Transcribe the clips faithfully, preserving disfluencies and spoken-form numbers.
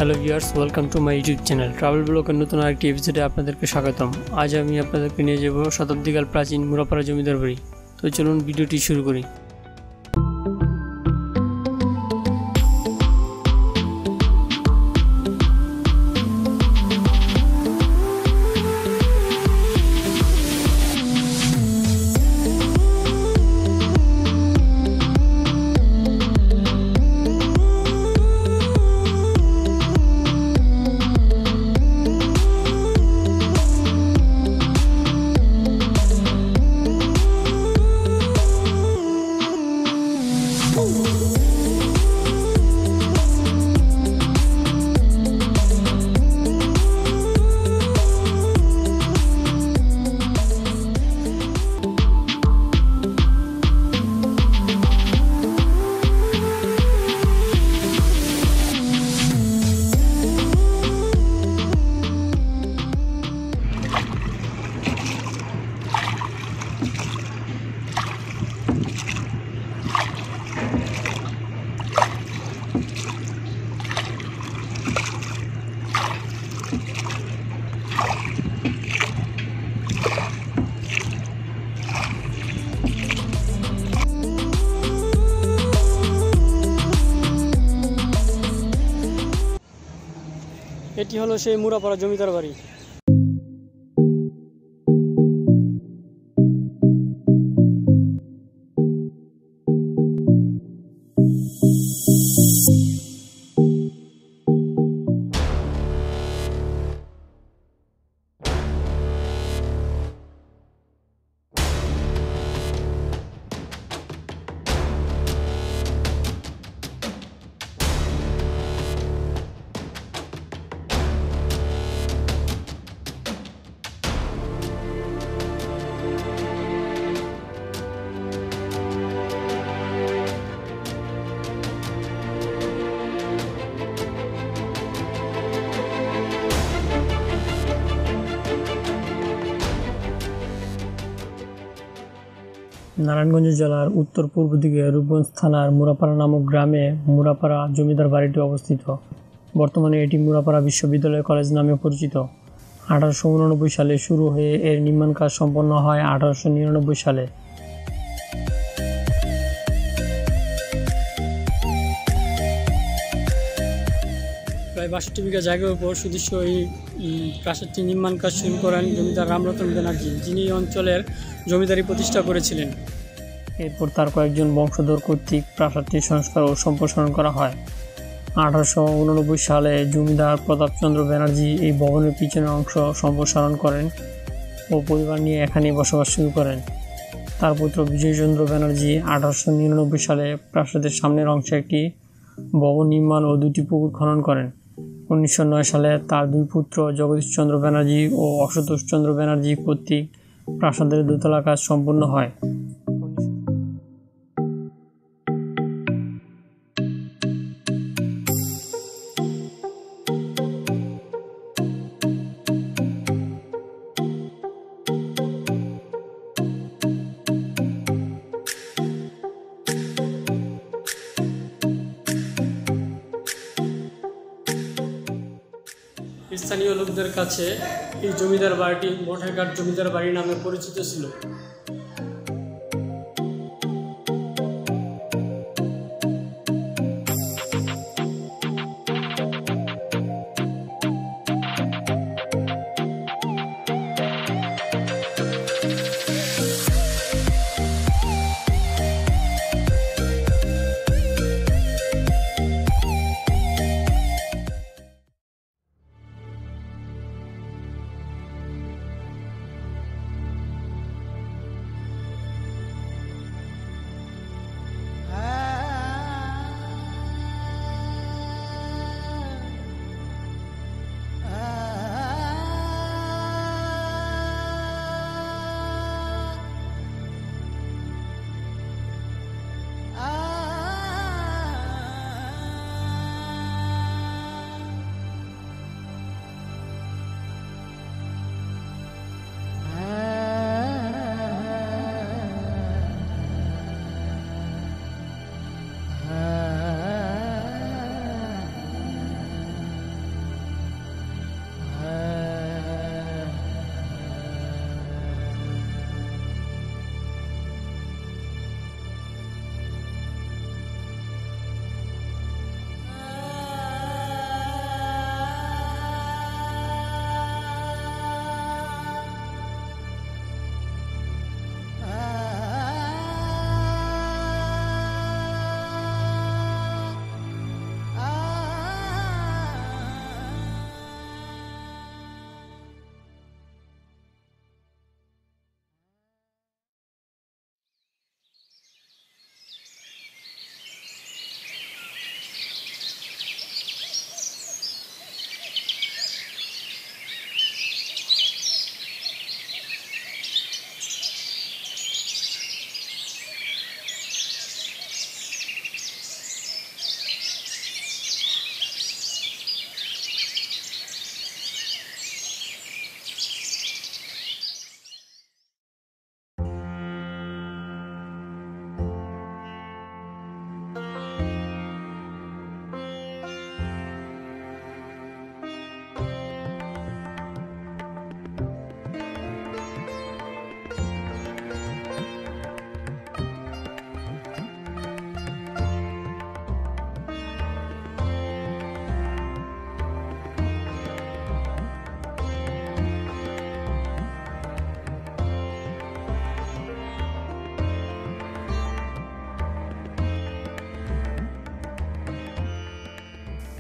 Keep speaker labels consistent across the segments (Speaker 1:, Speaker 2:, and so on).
Speaker 1: Hello viewers, welcome to my YouTube channel travel ব্লগের নতুন আরেকটি এপিসোডে আপনাদেরকে স্বাগতম। আজ আমি আপনাদেরকে নিয়ে যাব শতাব্দীকাল প্রাচীন মুরাপাড়া জমিদার বাড়ি। তো চলুন ভিডিওটি শুরু করি। এটি হলো সেই মুরাপাড়া জমিদার বাড়ি। নারায়ণগঞ্জ জেলার উত্তর পূর্ব দিকে রূপগঞ্জ থানার মুরাপাড়া নামক গ্রামে মুরাপাড়া জমিদার বাড়িটি অবস্থিত। বর্তমানে এটি মুরাপাড়া বিশ্ববিদ্যালয় কলেজ নামে পরিচিত। আঠারোশো উননব্বই সালে শুরু হয়ে এর নির্মাণ কাজ সম্পন্ন হয় আঠারোশো নিরানব্বই সালে। প্রায় বাষট্টি বিঘা জায়গার উপর সুদৃশ্য এই প্রাসাদটি নির্মাণ কাজ শুরু করেন জমিদার রামরতন ব্যানার্জি, যিনি এই অঞ্চলের জমিদারি প্রতিষ্ঠা করেছিলেন। এরপর তার কয়েকজন বংশধর কর্তৃক প্রাসাদটি সংস্কার ও সম্প্রসারণ করা হয়। আঠারোশো উননব্বই সালে জমিদার প্রতাপচন্দ্র ব্যানার্জি এই ভবনের পিছনের অংশ সম্প্রসারণ করেন ও পরিবার নিয়ে এখানে বসবাস শুরু করেন। তার পুত্র বিজয়চন্দ্র ব্যানার্জি আঠারোশো নিরানব্বই সালে প্রাসাদের সামনের অংশে একটি ভবন নির্মাণ ও দুটি পুকুর খনন করেন। উনিশশো নয় সালে তার দুই পুত্র জগদীশচন্দ্র ব্যানার্জি ও অসন্তোষচন্দ্র ব্যানার্জি কর্তৃক প্রাসাদের দোতলা কাজ সম্পূর্ণ হয়। স্থানীয় লোকদের কাছে এই জমিদার বাড়িটি মঠেরঘাট জমিদার বাড়ি নামে পরিচিত ছিল।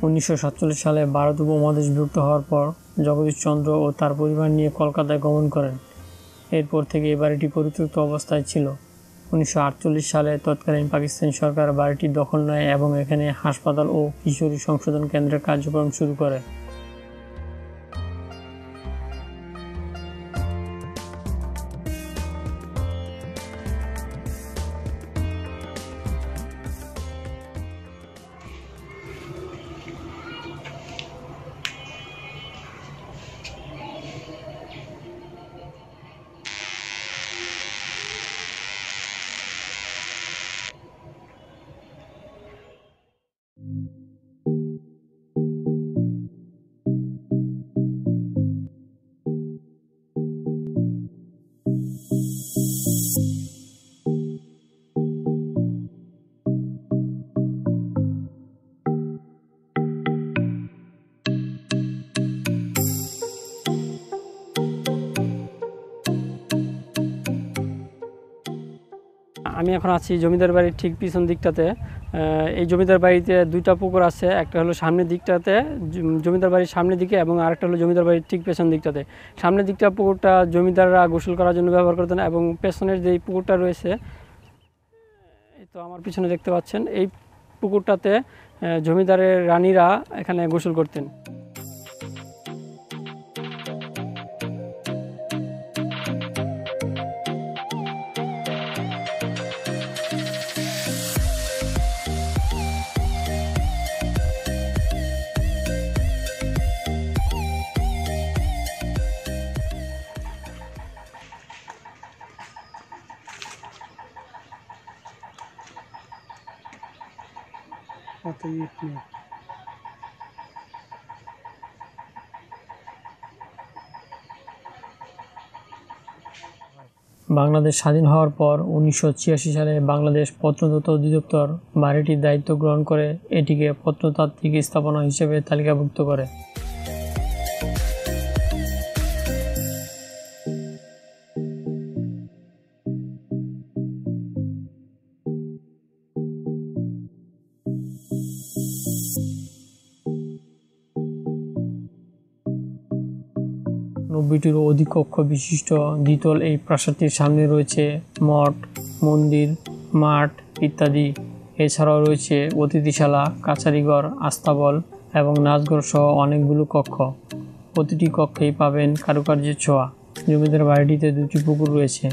Speaker 1: উনিশশো সাতচল্লিশ সালে ভারত উপমহাদেশ বিভক্ত হওয়ার পর জগদীশচন্দ্র ও তার পরিবার নিয়ে কলকাতায় গমন করেন। এরপর থেকে এই বাড়িটি পরিত্যক্ত অবস্থায় ছিল। উনিশশো আটচল্লিশ সালে তৎকালীন পাকিস্তান সরকার বাড়িটি দখল নেয় এবং এখানে হাসপাতাল ও কিশোরী সংশোধন কেন্দ্রের কার্যক্রম শুরু করে। আমি এখন আছি জমিদার বাড়ির ঠিক পিছন দিকটাতে। এই জমিদার বাড়িতে দুইটা পুকুর আছে, একটা হলো সামনের দিকটাতে জমিদার বাড়ির সামনের দিকে এবং আরেকটা হলো জমিদার বাড়ির ঠিক পেছন দিকটাতে। সামনের দিকটা পুকুরটা জমিদাররা গোসল করার জন্য ব্যবহার করতেন এবং পেছনের যেই পুকুরটা রয়েছে, এই তো আমার পিছনে দেখতে পাচ্ছেন, এই পুকুরটাতে জমিদারের রানীরা এখানে গোসল করতেন। বাংলাদেশ স্বাধীন হওয়ার পর উনিশশো ছিয়াশি সালে বাংলাদেশ প্রত্নতত্ত্ব অধিদপ্তর বাড়িটির দায়িত্ব গ্রহণ করে এটিকে প্রত্নতাত্ত্বিক স্থাপনা হিসেবে তালিকাভুক্ত করে। নব্বইটিরও অধিক কক্ষ বিশিষ্ট দ্বিতল এই প্রাসাদটির সামনে রয়েছে মঠ, মন্দির, মাঠ ইত্যাদি। এছাড়াও রয়েছে অতিথিশালা, কাছারিঘর, আস্তাবল এবং নাচঘর সহ অনেকগুলো কক্ষ। প্রতিটি কক্ষেই পাবেন কারুকার্যের ছোঁয়া। জমিদার বাড়িটিতে দুটি পুকুর রয়েছে।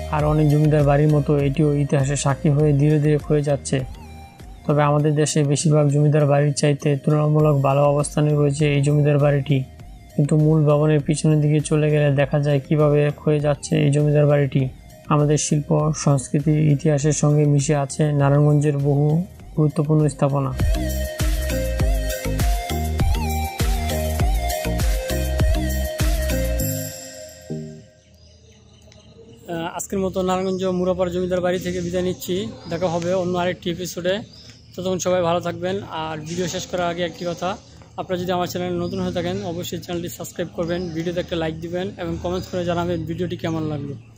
Speaker 1: আর অনেক জমিদার বাড়ির মতো এটিও ইতিহাসের সাক্ষী হয়ে ধীরে ধীরে ক্ষয়ে যাচ্ছে। তবে আমাদের দেশে বেশিরভাগ জমিদার বাড়ির চাইতে তুলনামূলক ভালো অবস্থানে রয়েছে এই জমিদার বাড়িটি। কিন্তু মূল ভবনের পিছনের দিকে চলে গেলে দেখা যায় কিভাবে ক্ষয়ে যাচ্ছে এই জমিদার বাড়িটি। আমাদের শিল্প, সংস্কৃতি, ইতিহাসের সঙ্গে মিশে আছে নারায়ণগঞ্জের বহু গুরুত্বপূর্ণ স্থাপনা। আজকের মতো নারায়ণগঞ্জ মুরাপাড়া জমিদার বাড়ি থেকে বিদায় নিচ্ছি। দেখা হবে অন্য আরেকটি এপিসোডে। ততক্ষণ সবাই ভালো থাকবেন। আর ভিডিও শেষ করার আগে একটি কথা, আপনারা যদি আমার চ্যানেলে নতুন হয়ে থাকেন অবশ্যই চ্যানেলটি সাবস্ক্রাইব করবেন, ভিডিওতে একটা লাইক দিবেন এবং কমেন্টস করে জানাবেন ভিডিওটি কেমন লাগলো।